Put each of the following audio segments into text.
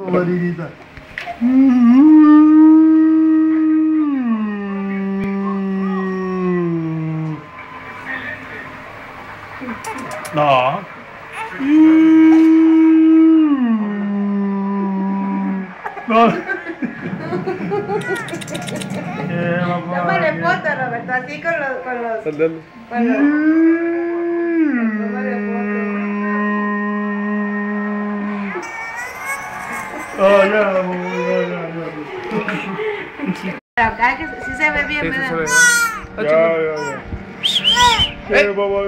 Marinita. No. No. Tómale foto, Roberto, así con los... Dale. Tómale foto. Oh, ya. Acá que sí se ve bien, Sí, sí ¿verdad? se ve. Ya. Papá,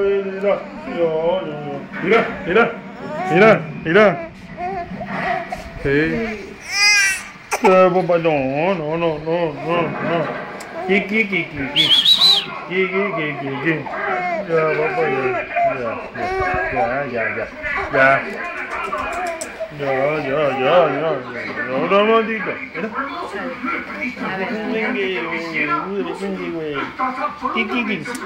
mira. Sí. Papá, no. Kiki. Ya, papá, ya. No, maldito. Mira. Kiki.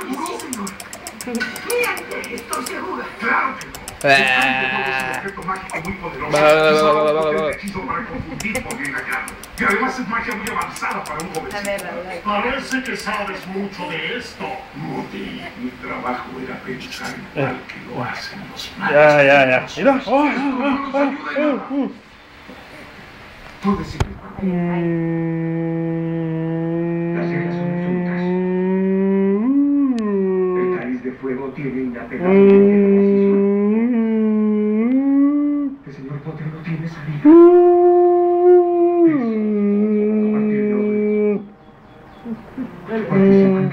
Estoy segura. Claro que no. Ah. Es un mágico muy poderoso. Va. Hechizo para confundir o engañar. Y además es magia muy avanzada para un jovencito. Parece que sabes mucho de esto. Moody, mi trabajo era pensar igual que lo hacen los magos. Ya. Mira. Tú decides. Las reglas son absolutas. El cáliz de fuego tiene inapelablemente precisión. El señor Potter no tiene salida. A partir de hoy, participan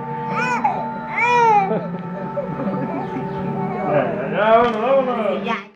Ya, vámonos. Ya.